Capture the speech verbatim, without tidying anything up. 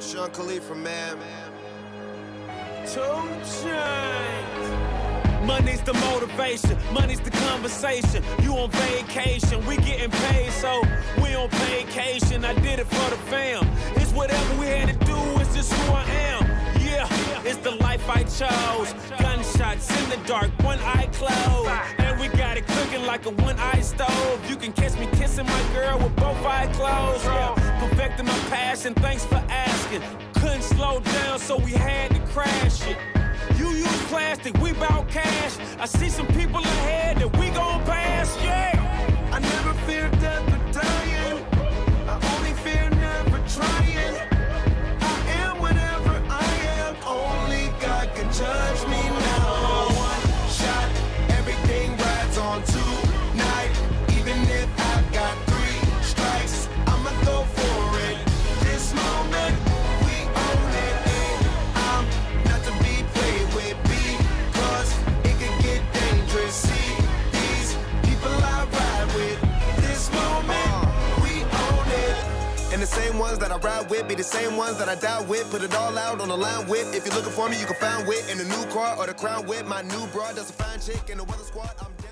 Sean Khalifa, man. Two Chainz. Money's the motivation, money's the conversation. You on vacation, we getting paid, so we on vacation. I did it for the fam. It's whatever we had to do, it's just who I am. Yeah, it's the life I chose. Gunshots in the dark, one eye closed. And we got it cooking like a one-eye stove. You can catch me kissing my girl with both eyes closed. Yeah, perfecting my passion, thanks for asking. Couldn't slow down, so we had to crash it. You use plastic, we bout cash. I see some people ahead that we gon' pass, yeah. I never fear death or dying. I only fear never trying. I am whatever I am. Only God can judge me now. One shot, everything rides on tonight. Even if I've got three strikes, I'ma go for it. This moment, we own it. And I'm not to be played with because it could get dangerous. See these people I ride with. This moment, we own it. And the same ones that I ride with be the same ones that I die with. Put it all out on the line with. If you're looking for me, you can find wit in the new car or the crown with. My new broad does a fine chick in the weather squad. I'm